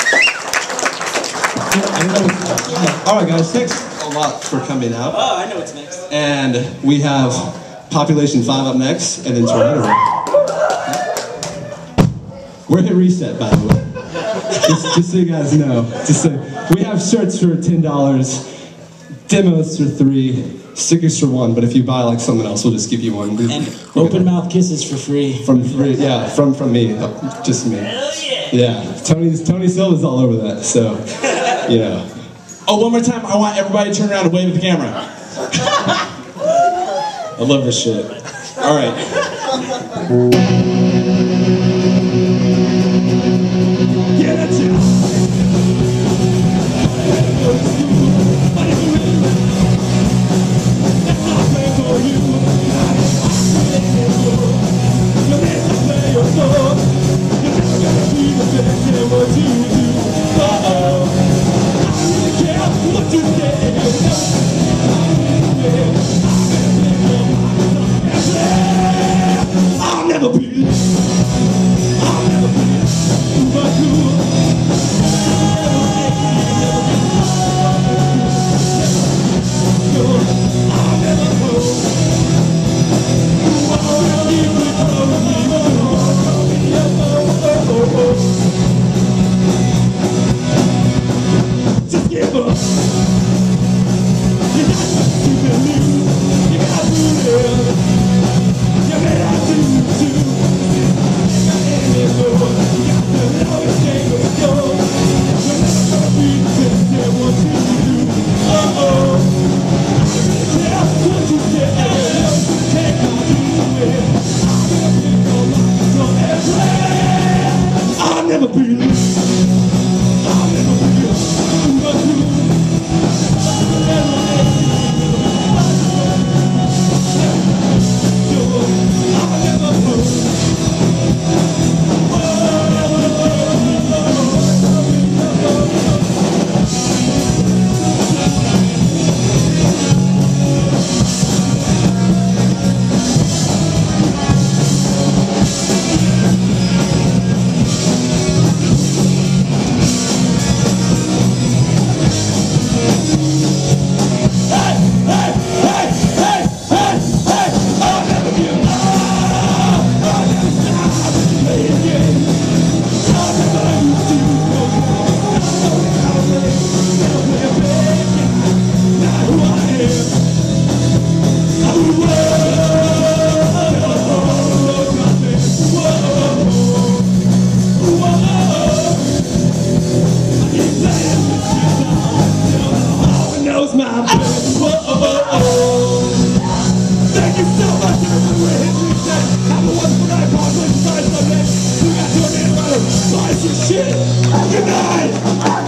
All right, guys, thanks a lot for coming out. Oh, I know what's next. And we have Population 5 up next, and then Tornado. We're at Reset, by the way. Just so you guys know. We have shirts for $10, demos for $3, stickers for $1, but if you buy like something else, we'll just give you one. And open mouth kisses for free. From me, just me. Hell yeah! Yeah, Tony Silva's all over that, so, yeah. Oh, one more time, I want everybody to turn around and wave at the camera. I love this shit. All right. Yeah, that's it. I'll never be Good night!